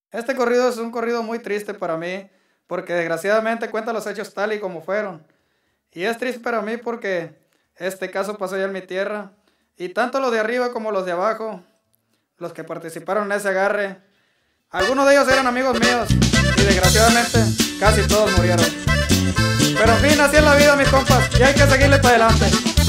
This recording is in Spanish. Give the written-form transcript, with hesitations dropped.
Este corrido es un corrido muy triste para mí, porque desgraciadamente cuenta los hechos tal y como fueron. Y es triste para mí porque este caso pasó allá en mi tierra, y tanto los de arriba como los de abajo, los que participaron en ese agarre, algunos de ellos eran amigos míos, y desgraciadamente casi todos murieron. Pero en fin, así es la vida, mis compas, y hay que seguirle para adelante.